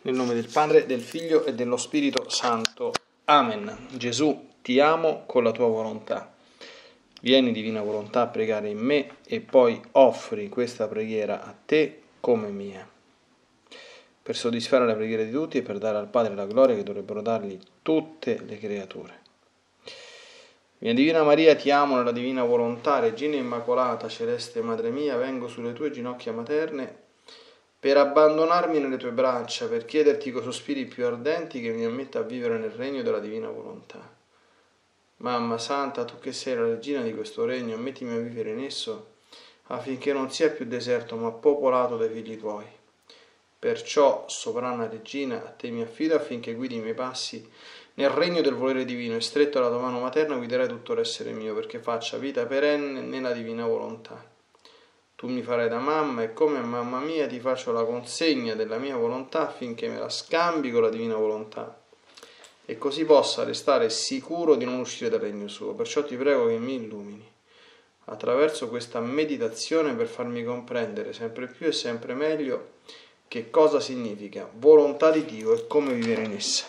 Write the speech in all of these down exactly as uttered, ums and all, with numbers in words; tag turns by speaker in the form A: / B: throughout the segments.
A: Nel nome del Padre, del Figlio e dello Spirito Santo. Amen. Gesù, ti amo con la tua volontà. Vieni, divina volontà, a pregare in me e poi offri questa preghiera a te come mia. Per soddisfare la preghiera di tutti e per dare al Padre la gloria che dovrebbero dargli tutte le creature. Mia Divina Maria, ti amo nella divina volontà, Regina Immacolata, Celeste Madre mia, vengo sulle tue ginocchia materne per abbandonarmi nelle tue braccia, per chiederti coi sospiri più ardenti che mi ammetta a vivere nel regno della divina volontà. Mamma Santa, tu che sei la regina di questo regno, ammettimi a vivere in esso, affinché non sia più deserto, ma popolato dai figli tuoi. Perciò, sovrana regina, a te mi affido affinché guidi i miei passi nel regno del volere divino, e stretto alla tua mano materna guiderai tutto l'essere mio, perché faccia vita perenne nella divina volontà. Tu mi farai da mamma e come mamma mia ti faccio la consegna della mia volontà affinché me la scambi con la divina volontà e così possa restare sicuro di non uscire dal regno suo. Perciò ti prego che mi illumini attraverso questa meditazione per farmi comprendere sempre più e sempre meglio che cosa significa volontà di Dio e come vivere in essa.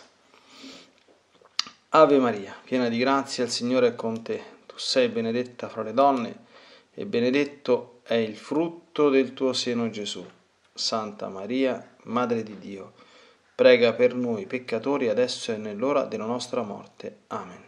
A: Ave Maria, piena di grazia, il Signore è con te. Tu sei benedetta fra le donne e benedetto è il frutto del tuo seno, Gesù. Santa Maria, Madre di Dio, prega per noi peccatori adesso e nell'ora della nostra morte. Amen.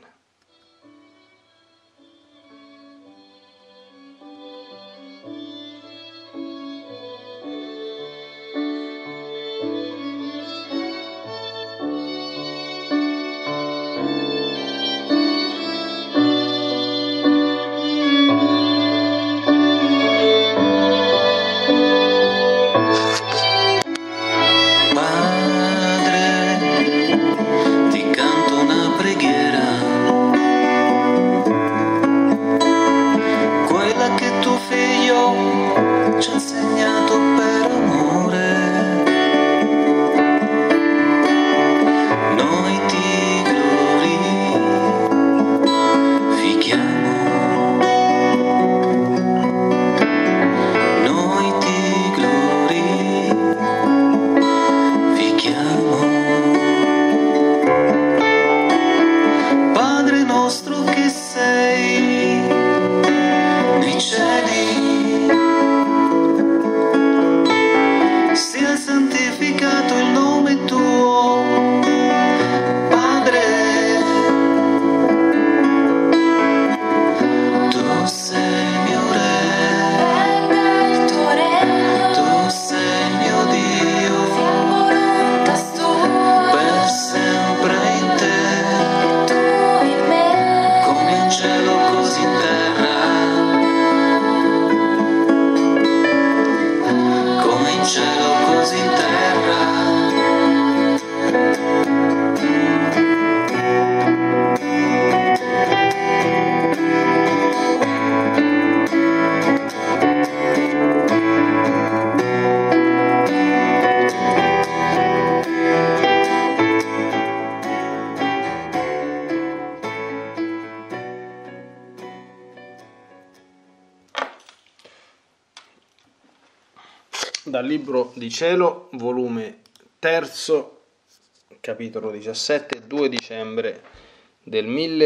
A: Dal Libro di Cielo, volume terzo, capitolo diciassette, due dicembre del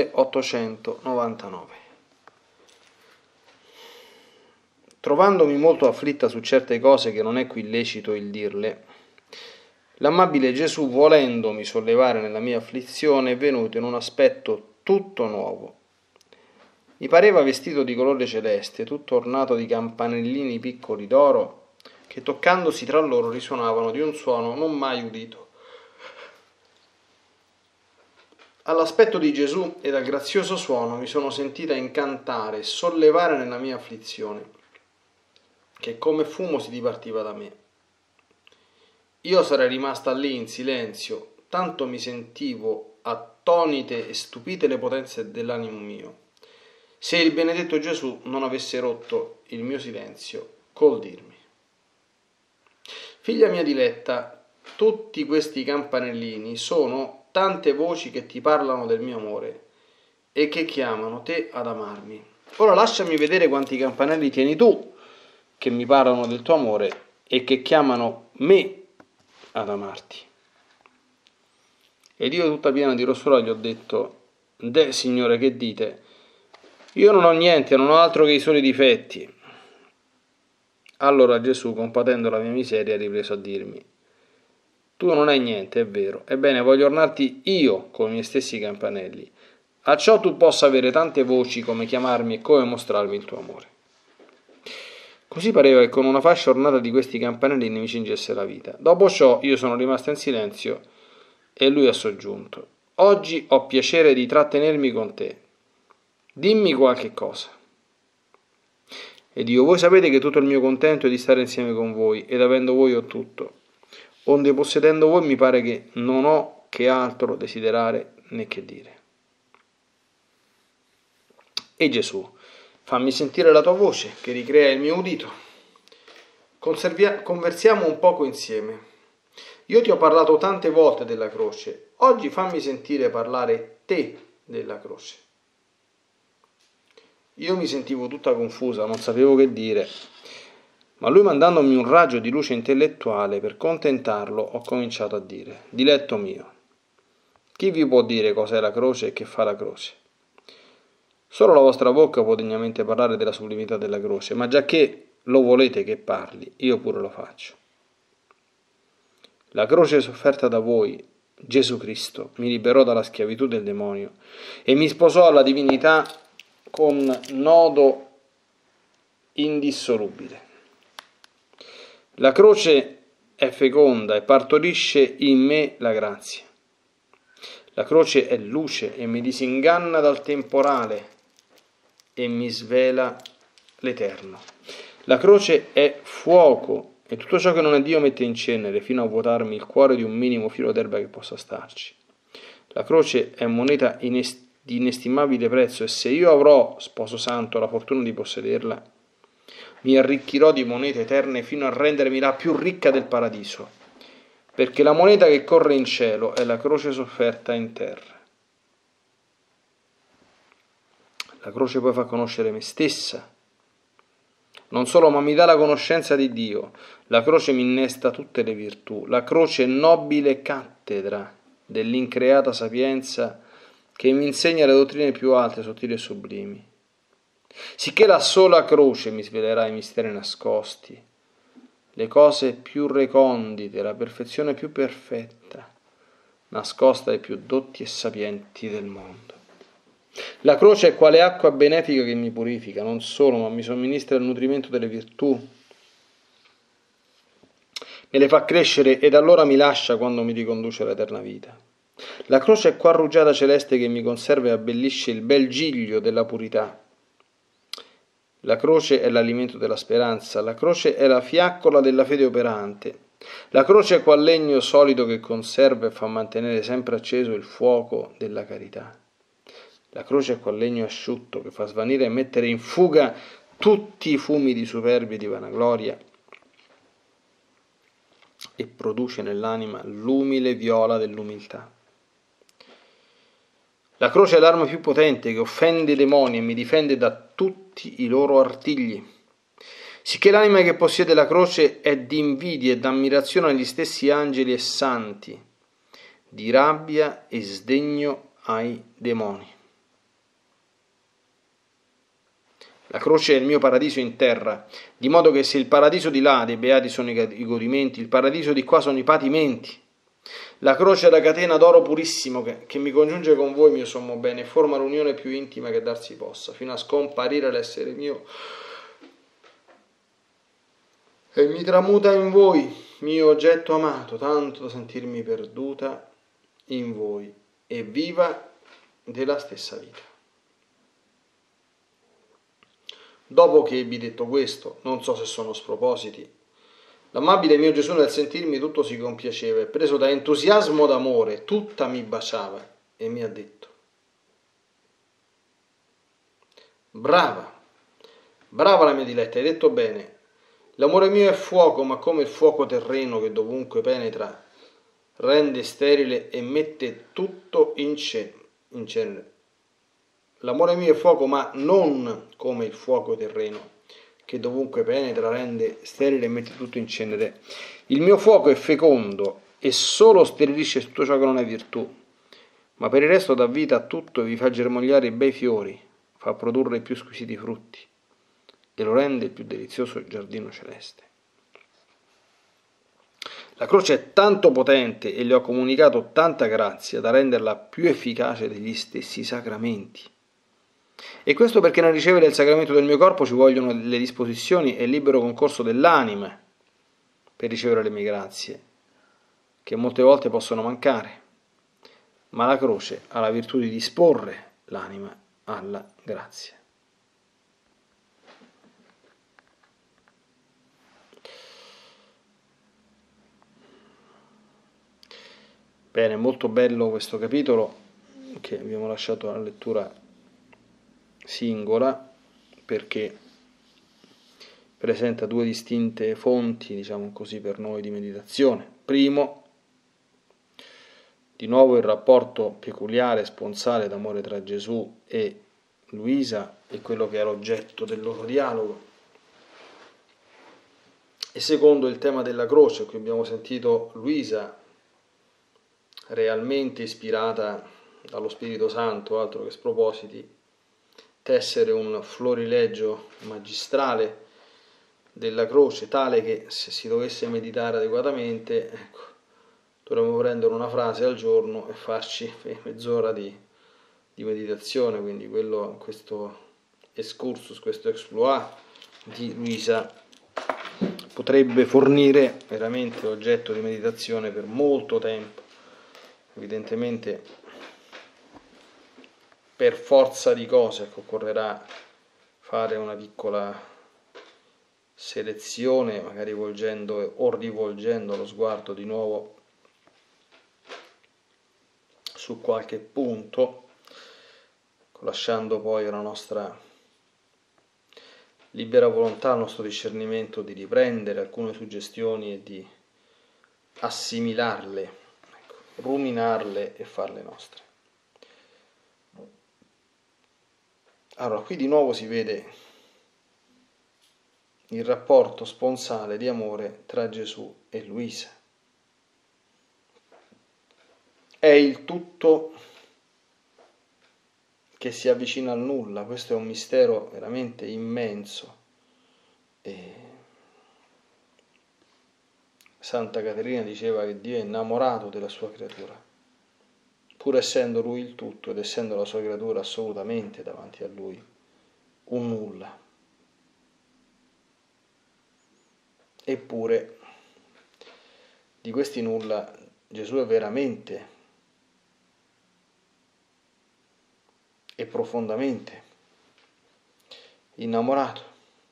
A: milleottocentonovantanove. Trovandomi molto afflitta su certe cose che non è qui lecito il dirle, l'amabile Gesù, volendomi sollevare nella mia afflizione, è venuto in un aspetto tutto nuovo. Mi pareva vestito di colore celeste, tutto ornato di campanellini piccoli d'oro, che toccandosi tra loro risuonavano di un suono non mai udito. All'aspetto di Gesù e dal grazioso suono mi sono sentita incantare e sollevare nella mia afflizione, che come fumo si dipartiva da me. Io sarei rimasta lì in silenzio, tanto mi sentivo attonite e stupite le potenze dell'animo mio, se il benedetto Gesù non avesse rotto il mio silenzio col dirmi: figlia mia diletta, tutti questi campanellini sono tante voci che ti parlano del mio amore e che chiamano te ad amarmi. Ora lasciami vedere quanti campanelli tieni tu che mi parlano del tuo amore e che chiamano me ad amarti. Ed io, tutta piena di rossola, gli ho detto: «Deh, Signore, che dite? Io non ho niente, non ho altro che i soli difetti». Allora Gesù, compatendo la mia miseria, ha ripreso a dirmi: «Tu non hai niente, è vero. Ebbene, voglio ornarti io con i miei stessi campanelli. A ciò tu possa avere tante voci come chiamarmi e come mostrarmi il tuo amore». Così pareva che con una fascia ornata di questi campanelli mi cingesse la vita. Dopo ciò io sono rimasto in silenzio e lui ha soggiunto: «Oggi ho piacere di trattenermi con te. Dimmi qualche cosa». Ed io: «Voi sapete che tutto il mio contento è di stare insieme con voi, ed avendo voi ho tutto. Onde possedendo voi mi pare che non ho che altro desiderare né che dire». E Gesù: «Fammi sentire la tua voce, che ricrea il mio udito. Conservia- conversiamo un poco insieme. Io ti ho parlato tante volte della croce, oggi fammi sentire parlare te della croce». Io mi sentivo tutta confusa, non sapevo che dire, ma lui, mandandomi un raggio di luce intellettuale per contentarlo, ho cominciato a dire: «Diletto mio, chi vi può dire cos'è la croce e che fa la croce? Solo la vostra bocca può degnamente parlare della sublimità della croce, ma giacché lo volete che parli, io pure lo faccio. La croce sofferta da voi, Gesù Cristo, mi liberò dalla schiavitù del demonio e mi sposò alla divinità con nodo indissolubile. La croce è feconda e partorisce in me la grazia. La croce è luce e mi disinganna dal temporale e mi svela l'eterno. La croce è fuoco e tutto ciò che non è Dio mette in cenere fino a vuotarmi il cuore di un minimo filo d'erba che possa starci. La croce è moneta inestimabile di inestimabile prezzo, e se io avrò, sposo santo, la fortuna di possederla, mi arricchirò di monete eterne fino a rendermi la più ricca del paradiso, perché la moneta che corre in cielo è la croce sofferta in terra. La croce poi fa conoscere me stessa, non solo, ma mi dà la conoscenza di Dio. La croce mi innesta tutte le virtù. La croce è nobile cattedra dell'increata sapienza che mi insegna le dottrine più alte, sottili e sublimi. Sicché la sola croce mi svelerà i misteri nascosti, le cose più recondite, la perfezione più perfetta, nascosta ai più dotti e sapienti del mondo. La croce è quale acqua benefica che mi purifica, non solo, ma mi somministra il nutrimento delle virtù, me le fa crescere ed allora mi lascia quando mi riconduce all'eterna vita. La croce è qua rugiada celeste che mi conserva e abbellisce il bel giglio della purità. La croce è l'alimento della speranza, la croce è la fiaccola della fede operante. La croce è qual legno solido che conserva e fa mantenere sempre acceso il fuoco della carità. La croce è qual legno asciutto che fa svanire e mettere in fuga tutti i fumi di superbia e di vanagloria e produce nell'anima l'umile viola dell'umiltà. La croce è l'arma più potente che offende i demoni e mi difende da tutti i loro artigli. Sicché l'anima che possiede la croce è di invidia e d'ammirazione agli stessi angeli e santi, di rabbia e sdegno ai demoni. La croce è il mio paradiso in terra, di modo che se il paradiso di là dei beati sono i godimenti, il paradiso di qua sono i patimenti. La croce è la catena d'oro purissimo che, che mi congiunge con voi, mio sommo bene, e forma l'unione più intima che darsi possa, fino a scomparire l'essere mio e mi tramuta in voi, mio oggetto amato, tanto da sentirmi perduta in voi e viva della stessa vita. Dopo che ebbi detto questo, non so se sono spropositi, l'amabile mio Gesù nel sentirmi tutto si compiaceva e preso da entusiasmo d'amore tutta mi baciava e mi ha detto: brava, brava la mia diletta, hai detto bene, l'amore mio è fuoco, ma come il fuoco terreno che dovunque penetra rende sterile e mette tutto in cenere. L'amore mio è fuoco, ma non come il fuoco terreno che dovunque penetra, rende sterile e mette tutto in cenere. Il mio fuoco è fecondo e solo sterilisce tutto ciò che non è virtù. ma per il resto dà vita a tutto e vi fa germogliare i bei fiori, fa produrre i più squisiti frutti e lo rende il più delizioso giardino celeste. La croce è tanto potente e le ho comunicato tanta grazia da renderla più efficace degli stessi sacramenti. E questo perché nel ricevere il sacramento del mio corpo ci vogliono le disposizioni e il libero concorso dell'anima per ricevere le mie grazie, che molte volte possono mancare, ma la croce ha la virtù di disporre l'anima alla grazia. Bene, molto bello questo capitolo che abbiamo lasciato alla lettura singola perché presenta due distinte fonti, diciamo così, per noi di meditazione. Primo, di nuovo il rapporto peculiare, sponsale d'amore tra Gesù e Luisa e quello che è l'oggetto del loro dialogo. E secondo, il tema della croce, qui abbiamo sentito Luisa realmente ispirata dallo Spirito Santo, altro che spropositi, tessere un florilegio magistrale della croce, tale che se si dovesse meditare adeguatamente, ecco, dovremmo prendere una frase al giorno e farci mezz'ora di, di meditazione, quindi quello, questo excursus, questo exploit di Luisa potrebbe fornire veramente oggetto di meditazione per molto tempo. Evidentemente per forza di cose occorrerà fare una piccola selezione, magari volgendo o rivolgendo lo sguardo di nuovo su qualche punto, lasciando poi la nostra libera volontà, il nostro discernimento di riprendere alcune suggestioni e di assimilarle, ecco, ruminarle e farle nostre. Allora, qui di nuovo si vede il rapporto sponsale di amore tra Gesù e Luisa. È il tutto che si avvicina al nulla, questo è un mistero veramente immenso. E Santa Caterina diceva che Dio è innamorato della sua creatura, pur essendo Lui il tutto ed essendo la sua creatura assolutamente davanti a Lui un nulla. Eppure di questi nulla Gesù è veramente e profondamente innamorato.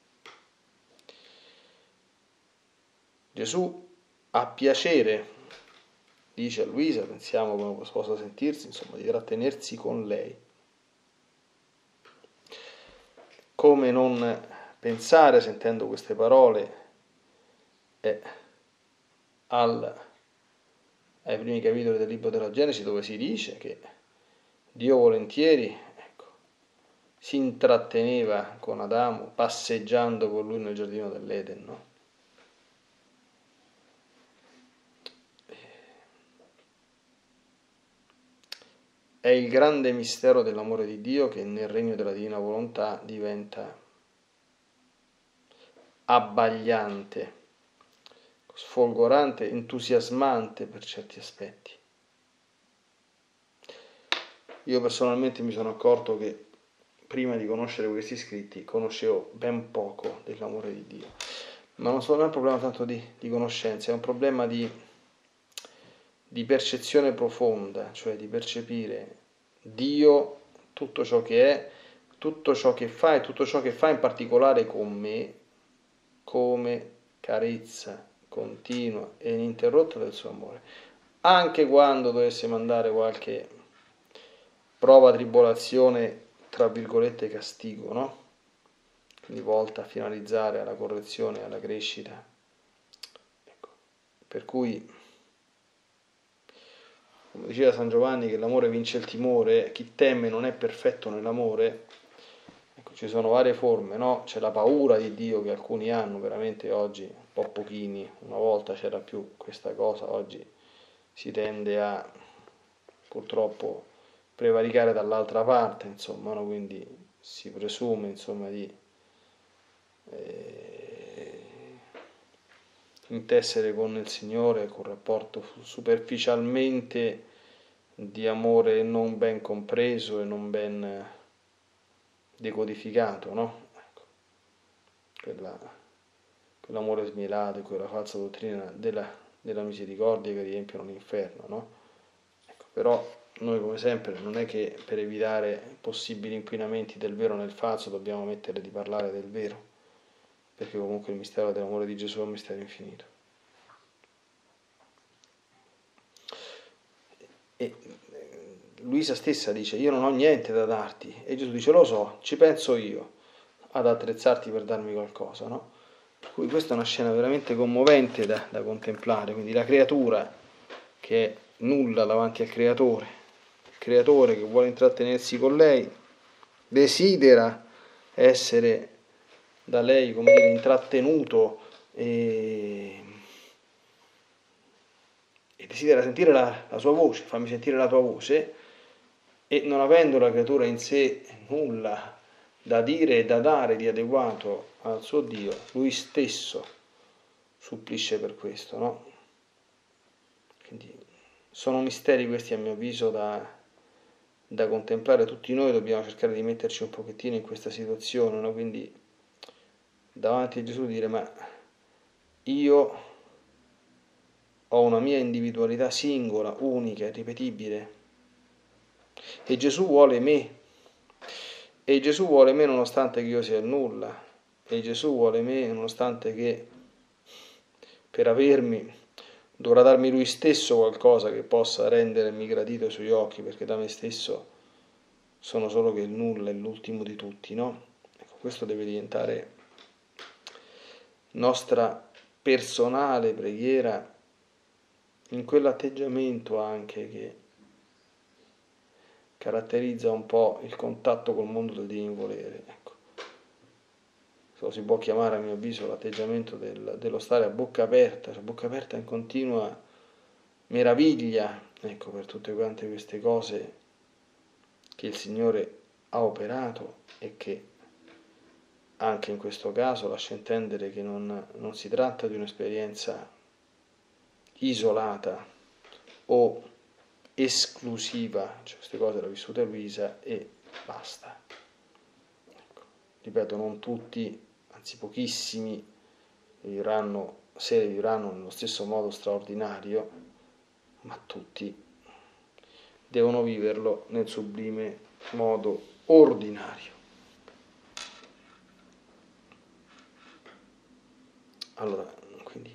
A: Gesù ha piacere, dice a Luisa, pensiamo come possa sentirsi, insomma, di trattenersi con lei. Come non pensare, sentendo queste parole, eh, al, ai primi capitoli del libro della Genesi, dove si dice che Dio volentieri, ecco, si intratteneva con Adamo, passeggiando con lui nel giardino dell'Eden, no? È il grande mistero dell'amore di Dio che nel regno della divina volontà diventa abbagliante, sfolgorante, entusiasmante per certi aspetti. Io personalmente mi sono accorto che prima di conoscere questi scritti conoscevo ben poco dell'amore di Dio, ma non è un problema tanto di, di conoscenza, è un problema di di percezione profonda, cioè di percepire Dio, tutto ciò che è, tutto ciò che fa e tutto ciò che fa in particolare con me, come carezza continua e ininterrotta del suo amore. Anche quando dovesse mandare qualche prova, tribolazione, tra virgolette castigo, no? Quindi volta a finalizzare alla correzione, alla crescita. Ecco. Per cui, come diceva San Giovanni, che l'amore vince il timore, chi teme non è perfetto nell'amore. Ecco, ci sono varie forme, no? C'è la paura di Dio che alcuni hanno, veramente oggi, un po' pochini, una volta c'era più questa cosa, oggi si tende a, purtroppo, prevaricare dall'altra parte, insomma, no? Quindi si presume, insomma, di eh, intessere con il Signore con un rapporto superficialmente di amore non ben compreso e non ben decodificato, no? Ecco, quella, quell'amore smielato e quella falsa dottrina della, della misericordia che riempiono l'inferno, no? Ecco, però noi come sempre non è che per evitare possibili inquinamenti del vero nel falso dobbiamo mettere di parlare del vero, perché comunque il mistero dell'amore di Gesù è un mistero infinito. E Luisa stessa dice: io non ho niente da darti, e Gesù dice: lo so, ci penso io ad attrezzarti per darmi qualcosa, no? Per cui questa è una scena veramente commovente da, da contemplare, quindi la creatura che è nulla davanti al creatore, il creatore che vuole intrattenersi con lei, desidera essere da lei, come dire, intrattenuto e, e desidera sentire la, la sua voce, fammi sentire la tua voce, e non avendo la creatura in sé nulla da dire e da dare di adeguato al suo Dio, lui stesso supplisce per questo, no? Quindi sono misteri questi, a mio avviso, da, da contemplare. Tutti noi dobbiamo cercare di metterci un pochettino in questa situazione, no? Quindi davanti a Gesù dire: ma io ho una mia individualità singola, unica, irripetibile, e Gesù vuole me, e Gesù vuole me nonostante che io sia il nulla, e Gesù vuole me nonostante che per avermi dovrà darmi lui stesso qualcosa che possa rendermi gradito ai suoi occhi, perché da me stesso sono solo che il nulla, è l'ultimo di tutti, no? Ecco, questo deve diventare nostra personale preghiera, in quell'atteggiamento anche che caratterizza un po' il contatto col mondo del divino volere. Ecco. Lo si può chiamare, a mio avviso, l'atteggiamento del, dello stare a bocca aperta, cioè bocca aperta in continua meraviglia, ecco, per tutte quante queste cose che il Signore ha operato e che anche in questo caso lascia intendere che non, non si tratta di un'esperienza isolata o esclusiva, cioè queste cose le ha vissute Luisa e basta. Ecco. Ripeto, non tutti, anzi pochissimi, vivranno, se vivranno nello stesso modo straordinario, ma tutti devono viverlo nel sublime modo ordinario. Allora, quindi,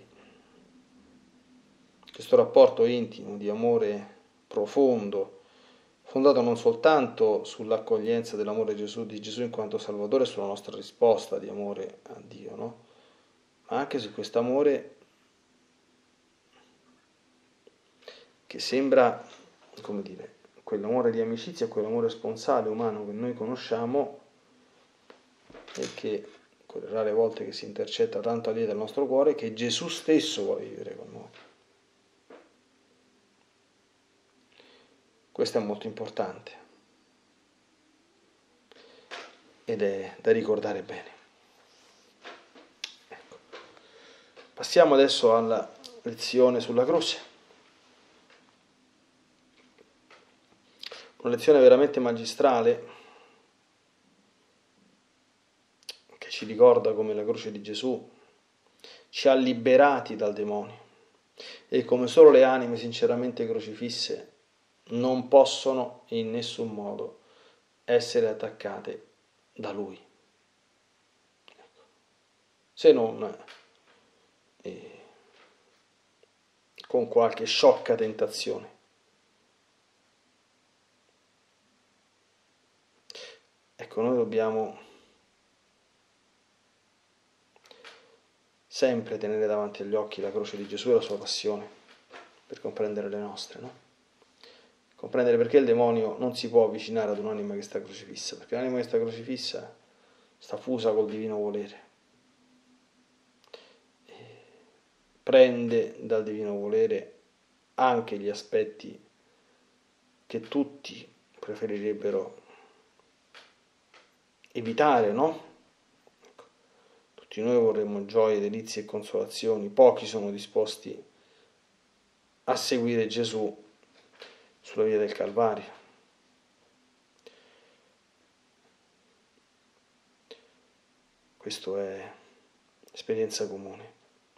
A: questo rapporto intimo di amore profondo, fondato non soltanto sull'accoglienza dell'amore Gesù, di Gesù in quanto Salvatore, sulla nostra risposta di amore a Dio, no? Ma anche su questo amore che sembra, come dire, quell'amore di amicizia, quell'amore sponsale umano che noi conosciamo e che quelle rare volte che si intercetta tanto a Dio del nostro cuore, che Gesù stesso vuole vivere con noi. Questo è molto importante ed è da ricordare bene. Ecco. Passiamo adesso alla lezione sulla croce. Una lezione veramente magistrale che ci ricorda come la croce di Gesù ci ha liberati dal demonio e come solo le anime sinceramente crocifisse non possono in nessun modo essere attaccate da Lui. Ecco. Se non eh, con qualche sciocca tentazione. Ecco, noi dobbiamo sempre tenere davanti agli occhi la croce di Gesù e la sua passione per comprendere le nostre, no? Comprendere perché il demonio non si può avvicinare ad un'anima che sta crocifissa, perché l'anima che sta crocifissa sta fusa col divino volere, e prende dal divino volere anche gli aspetti che tutti preferirebbero evitare, no? Ecco. Tutti noi vorremmo gioie, delizie e consolazioni, pochi sono disposti a seguire Gesù sulla via del Calvario. Questo è esperienza comune.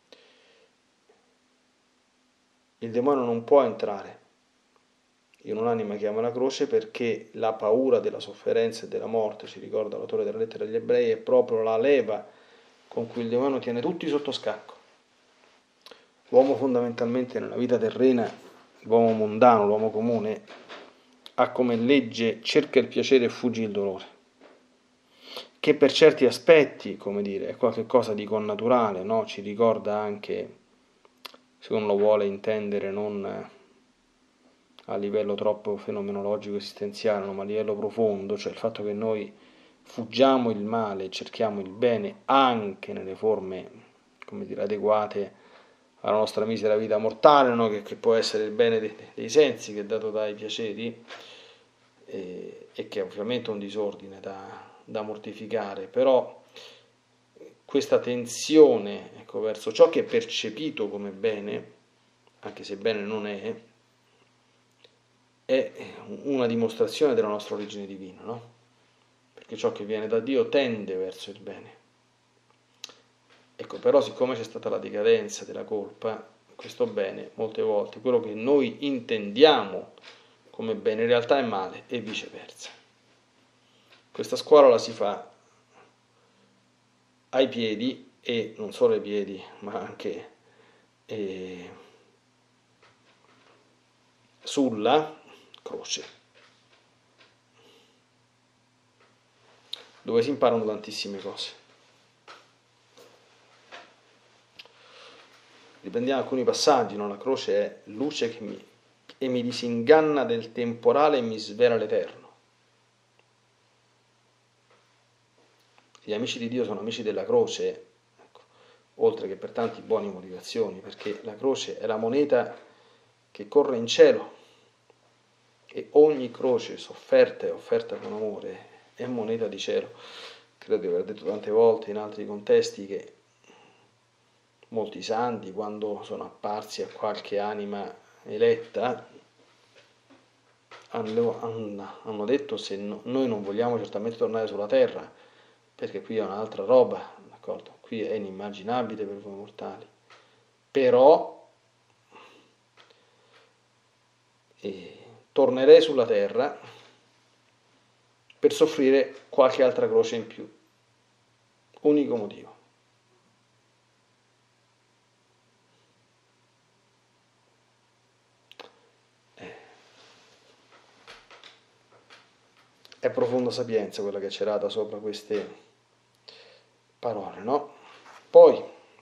A: Il demonio non può entrare in un'anima che ama la croce perché la paura della sofferenza e della morte, ci ricorda l'autore della lettera agli ebrei, è proprio la leva con cui il demonio tiene tutti sotto scacco. L'uomo fondamentalmente nella vita terrena, l'uomo mondano, l'uomo comune, ha come legge cerca il piacere e fuggi il dolore, che per certi aspetti, come dire, è qualcosa di connaturale, no? Ci ricorda anche, se uno lo vuole intendere non a livello troppo fenomenologico esistenziale, no? Ma a livello profondo, cioè il fatto che noi fuggiamo il male, cerchiamo il bene anche nelle forme, come dire, adeguate alla nostra misera vita mortale, no? che, che può essere il bene dei, dei sensi, che è dato dai piaceri, e, e che è ovviamente un disordine da, da mortificare, però questa tensione, ecco, verso ciò che è percepito come bene, anche se bene non è, è una dimostrazione della nostra origine divina, no? Perché ciò che viene da Dio tende verso il bene. Ecco, però siccome c'è stata la decadenza della colpa, questo bene, molte volte, quello che noi intendiamo come bene in realtà è male e viceversa. Questa scuola la si fa ai piedi, e non solo ai piedi, ma anche eh, sulla croce, dove si imparano tantissime cose. Riprendiamo alcuni passaggi, no? La croce è luce che mi, e mi disinganna del temporale e mi svela l'eterno. Gli amici di Dio sono amici della croce, ecco, oltre che per tante buone motivazioni, perché la croce è la moneta che corre in cielo, e ogni croce sofferta e offerta con amore è moneta di cielo. Credo di aver detto tante volte in altri contesti che molti santi, quando sono apparsi a qualche anima eletta, hanno, hanno detto: se no, noi non vogliamo certamente tornare sulla terra, perché qui è un'altra roba, d'accordo? Qui è inimmaginabile per voi mortali, però eh, tornerei sulla terra per soffrire qualche altra croce in più. Unico motivo. È profonda sapienza quella che è celata sopra queste parole, no? Poi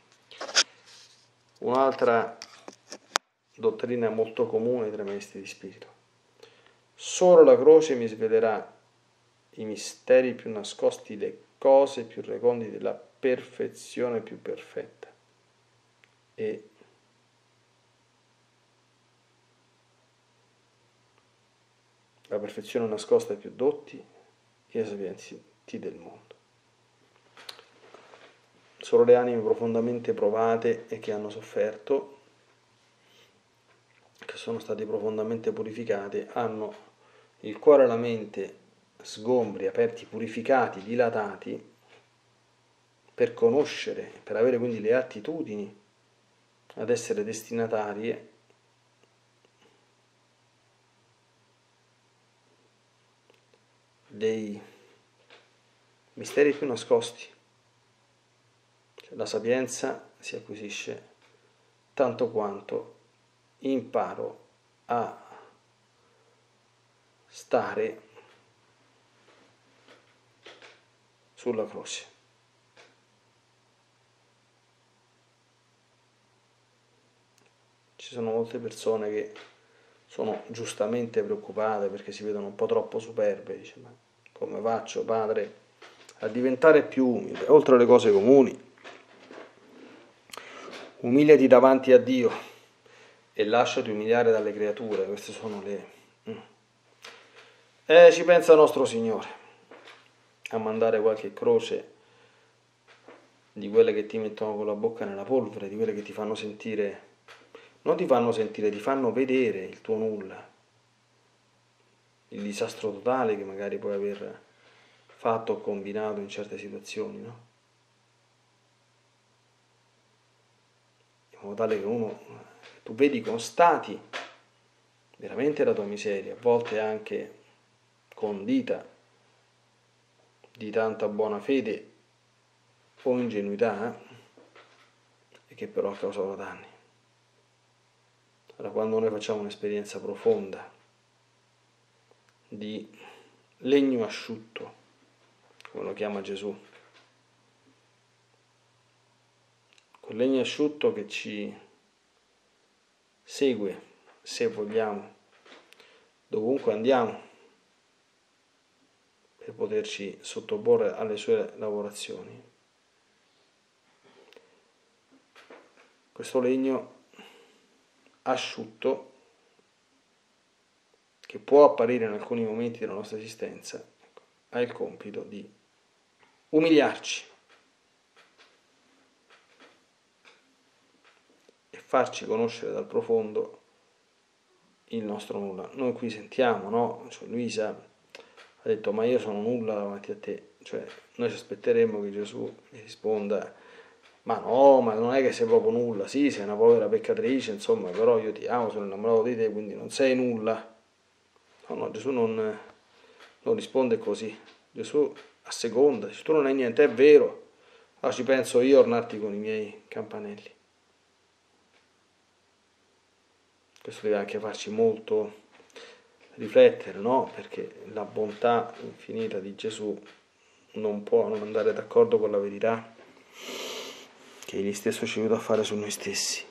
A: un'altra dottrina molto comune tra i maestri di spirito: solo la croce mi svelerà i misteri più nascosti, le cose più recondite della perfezione più perfetta, e la perfezione nascosta ai più dotti e ai sapienti del mondo. Solo le anime profondamente provate e che hanno sofferto, che sono state profondamente purificate, hanno il cuore e la mente sgombri, aperti, purificati, dilatati, per conoscere, per avere quindi le attitudini ad essere destinatarie dei misteri più nascosti. Cioè, la sapienza si acquisisce tanto quanto imparo a stare sulla croce. Ci sono molte persone che sono giustamente preoccupate perché si vedono un po' troppo superbe, dice: ma come faccio, padre, a diventare più umile? Oltre alle cose comuni, umiliati davanti a Dio e lasciati umiliare dalle creature. Queste sono le, Eh, ci pensa nostro Signore a mandare qualche croce di quelle che ti mettono con la bocca nella polvere, di quelle che ti fanno sentire, non ti fanno sentire, ti fanno vedere il tuo nulla, il disastro totale che magari puoi aver fatto o combinato in certe situazioni, no? In modo tale che uno, tu vedi constati veramente la tua miseria, a volte anche condita di tanta buona fede o ingenuità, eh? E che però causano danni. Allora, quando noi facciamo un'esperienza profonda di legno asciutto, come lo chiama Gesù, quel legno asciutto che ci segue, se vogliamo, dovunque andiamo, per poterci sottoporre alle sue lavorazioni. Questo legno asciutto, che può apparire in alcuni momenti della nostra esistenza, ecco, ha il compito di umiliarci e farci conoscere dal profondo il nostro nulla. Noi qui sentiamo, no? Cioè, Luisa ha detto: ma io sono nulla davanti a te. Cioè, noi ci aspetteremmo che Gesù risponda: ma no, ma non è che sei proprio nulla, sì, sei una povera peccatrice, insomma, però io ti amo, sono innamorato di te, quindi non sei nulla. No, no, Gesù non, non risponde così. Gesù asseconda, se tu non hai niente, è vero, allora ci penso io a ornarti con i miei campanelli. Questo deve anche farci molto riflettere, no? Perché la bontà infinita di Gesù non può non andare d'accordo con la verità che egli stesso ci aiuta a fare su noi stessi.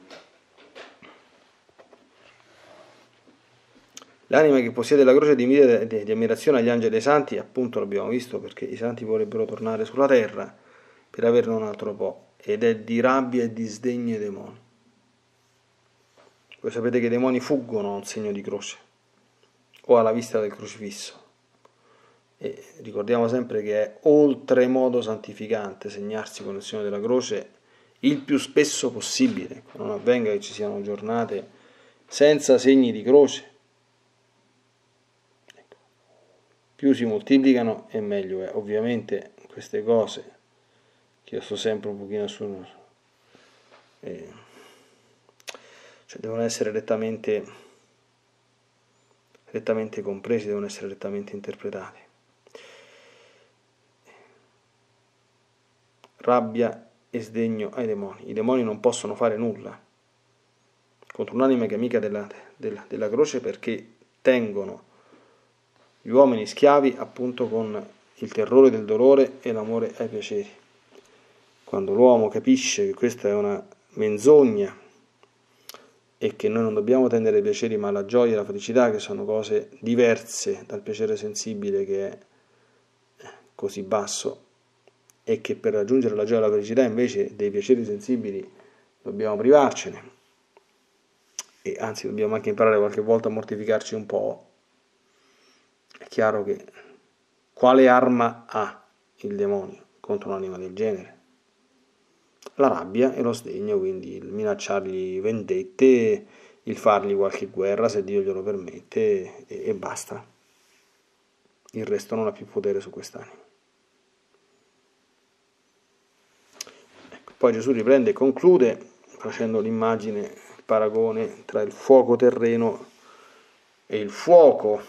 A: L'anima che possiede la croce di invidia e di ammirazione agli angeli e ai santi, appunto l'abbiamo visto, perché i santi vorrebbero tornare sulla terra per averne un altro po', ed è di rabbia e di sdegno ai demoni. Voi sapete che i demoni fuggono a un segno di croce o alla vista del crocifisso. E ricordiamo sempre che è oltremodo santificante segnarsi con il segno della croce il più spesso possibile. Non avvenga che ci siano giornate senza segni di croce. Ecco. Più si moltiplicano e meglio è. Ovviamente queste cose, che io sto sempre un pochino su, eh, cioè devono essere rettamente, rettamente compresi, devono essere rettamente interpretati. Rabbia e sdegno ai demoni. I demoni non possono fare nulla contro un'anima che è amica della, della, della croce, perché tengono gli uomini schiavi appunto con il terrore del dolore e l'amore ai piaceri. Quando l'uomo capisce che questa è una menzogna e che noi non dobbiamo tendere ai piaceri ma alla gioia e alla felicità, che sono cose diverse dal piacere sensibile che è così basso, e che per raggiungere la gioia e la felicità invece dei piaceri sensibili dobbiamo privarcene, e anzi dobbiamo anche imparare qualche volta a mortificarci un po', è chiaro che quale arma ha il demonio contro un'anima del genere? La rabbia e lo sdegno, quindi il minacciargli vendette, il fargli qualche guerra se Dio glielo permette, e, e basta. Il resto non ha più potere su quest'anima. Ecco, poi Gesù riprende e conclude facendo l'immagine, il paragone tra il fuoco terreno e il fuoco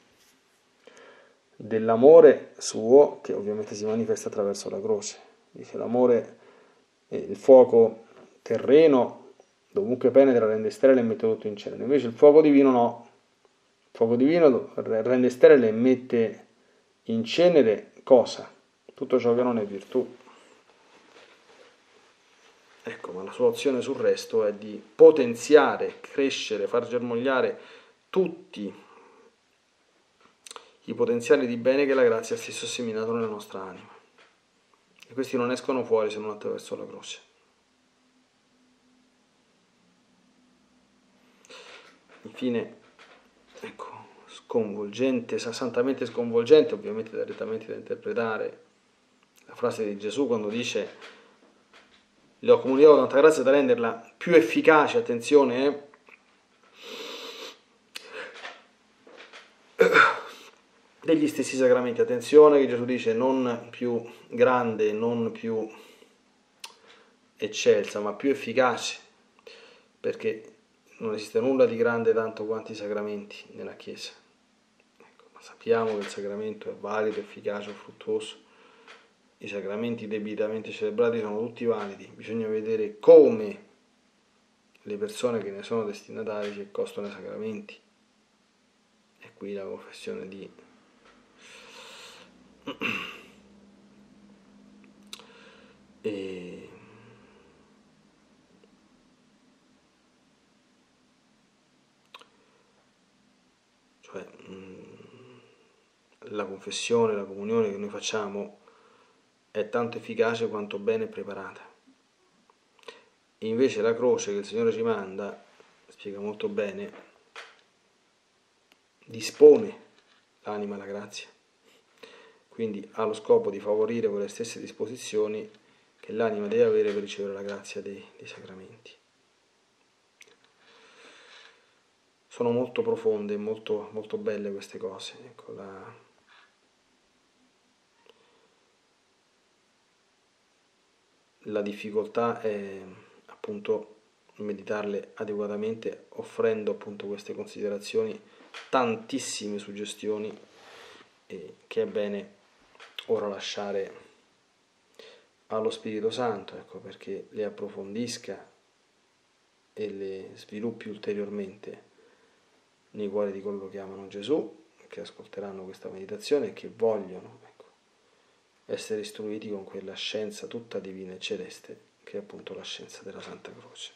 A: dell'amore suo, che ovviamente si manifesta attraverso la croce. Dice: l'amore, il fuoco terreno dovunque penetra rende sterile e mette tutto in cenere, invece il fuoco divino no, il fuoco divino rende sterile e mette in cenere cosa? Tutto ciò che non è virtù. Ecco, ma la sua azione sul resto è di potenziare, crescere, far germogliare tutti i potenziali di bene che la grazia stessa ha seminato nella nostra anima. E questi non escono fuori se non attraverso la croce. Infine, ecco, sconvolgente, santamente sconvolgente, ovviamente direttamente da interpretare la frase di Gesù quando dice le ho comunicato tanta grazia da renderla più efficace, attenzione, eh, degli stessi sacramenti. Attenzione che Gesù dice non più grande, non più eccelsa, ma più efficace, perché non esiste nulla di grande tanto quanto i sacramenti nella Chiesa. Ecco, ma sappiamo che il sacramento è valido, efficace, fruttuoso. I sacramenti debitamente celebrati sono tutti validi, bisogna vedere come le persone che ne sono destinatarie si accostano ai sacramenti. E qui la confessione di e cioè la confessione, la comunione che noi facciamo è tanto efficace quanto bene preparata. E invece la croce che il Signore ci manda, spiega molto bene, dispone l'anima alla grazia. Quindi ha lo scopo di favorire quelle stesse disposizioni che l'anima deve avere per ricevere la grazia dei, dei sacramenti. Sono molto profonde, molto, molto belle queste cose. Ecco, la... La difficoltà è appunto meditarle adeguatamente, offrendo appunto queste considerazioni, tantissime suggestioni eh, che è bene ora lasciare allo Spirito Santo, ecco, perché le approfondisca e le sviluppi ulteriormente nei cuori di coloro che amano Gesù, che ascolteranno questa meditazione e che vogliono essere istruiti con quella scienza tutta divina e celeste che è appunto la scienza della Santa Croce.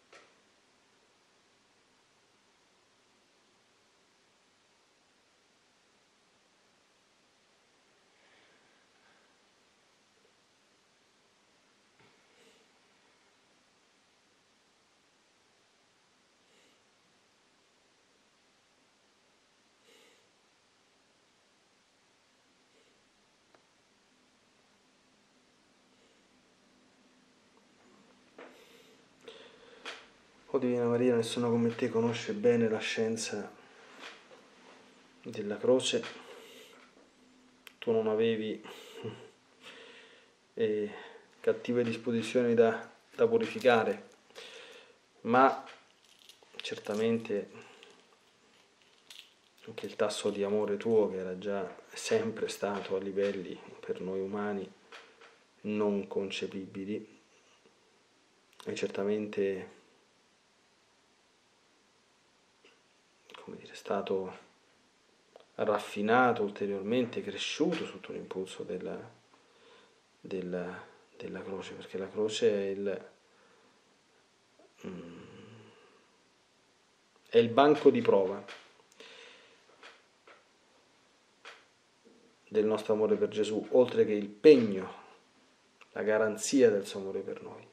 A: O Divina Maria, nessuno come te conosce bene la scienza della croce. Tu non avevi eh, cattive disposizioni da, da purificare, ma certamente anche il tasso di amore tuo, che era già sempre stato a livelli per noi umani non concepibili, e certamente come dire, è stato raffinato ulteriormente, cresciuto sotto l'impulso della, della, della croce, perché la croce è il, mm, è il banco di prova del nostro amore per Gesù, oltre che il pegno, la garanzia del suo amore per noi.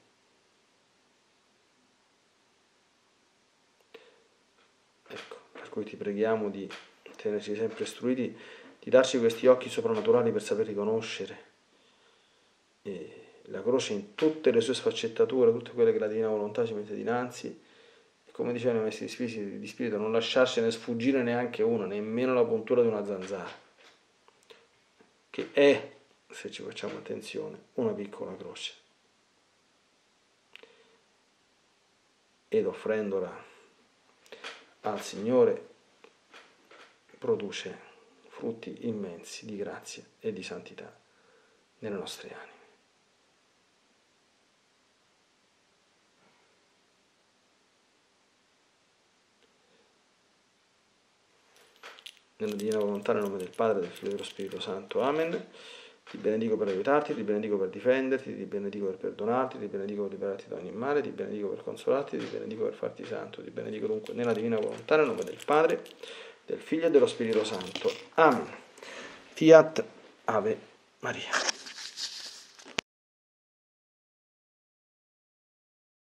A: Ecco, per cui ti preghiamo di tenerci sempre istruiti, di darci questi occhi soprannaturali per saper riconoscere e la croce in tutte le sue sfaccettature, tutte quelle che la Divina Volontà ci mette dinanzi, e come dicevano i maestri di spirito, non lasciarcene sfuggire neanche una, nemmeno la puntura di una zanzara, che è, se ci facciamo attenzione, una piccola croce. Ed offrendola al Signore produce frutti immensi di grazia e di santità nelle nostre anime. Nella Divina Volontà, nel nome del Padre, del Figlio e dello Spirito Santo. Amen. Ti benedico per aiutarti, ti benedico per difenderti, ti benedico per perdonarti, ti benedico per liberarti da ogni male, ti benedico per consolarti, ti benedico per farti santo, ti benedico dunque nella Divina Volontà, nel nome del Padre, del Figlio e dello Spirito Santo. Amen. Fiat Ave Maria.